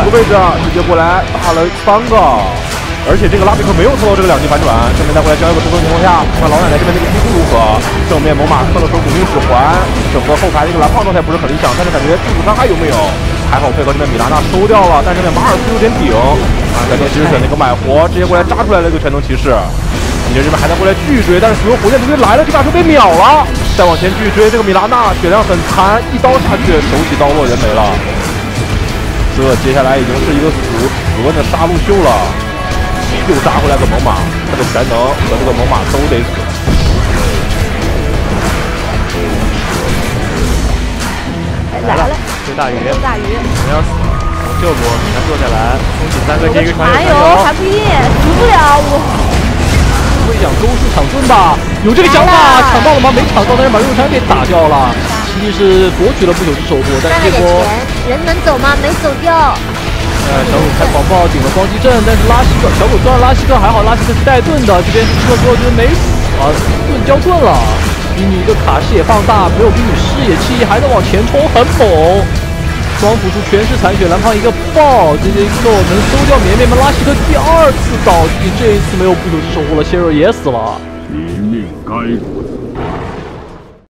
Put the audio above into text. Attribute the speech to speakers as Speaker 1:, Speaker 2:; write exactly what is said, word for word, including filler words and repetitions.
Speaker 1: 个位置，直接过来打了三个。 而且这个拉比克没有做到这个两级反转，正面带回来交一个突破情况下，看老奶奶这边这个皮肤如何？正面猛犸克了手补丁指环，整个后排这个蓝胖状态不是很理想，但是感觉技术伤害有没有？还好配合这边米拉娜收掉了，但是这边马尔斯有点顶啊，感觉其实选那个买活，直接过来扎出来了一个全能骑士。你这这边还在过来拒追，但是所有火箭直接来了，这把就被秒了。再往前拒追，这个米拉娜血量很残，一刀下去手起刀落人没了。这接下来已经是一个死死问的杀戮秀了。 又扎回来个猛犸，他的全能和这个猛犸都得死。
Speaker 2: 来了，
Speaker 3: 追大鱼，
Speaker 2: 追大鱼，
Speaker 3: 我要死，救不？全坐下来，恭喜三哥接一个传
Speaker 2: 传油，还不一定死不了我。
Speaker 4: 会讲周氏抢盾吧？有这个想法，抢到了吗？没抢到，但是把肉山给打掉了。实际是夺取了不朽之守护，但是这波
Speaker 2: 人能走吗？没走掉。
Speaker 4: 呃，小狗开狂暴顶了光击阵，但是拉希克小狗抓了拉希克还好，拉希克是带盾的，这边是吃了之后就是没死啊，盾交盾了。比你一个卡视野放大，没有比你视野气还能往前冲，很猛。双辅助全是残血，蓝胖一个爆，直接够能收掉绵绵们。拉希克第二次倒地，这一次没有不朽之守护了，谢瑞也死了。
Speaker 5: 一命该滚。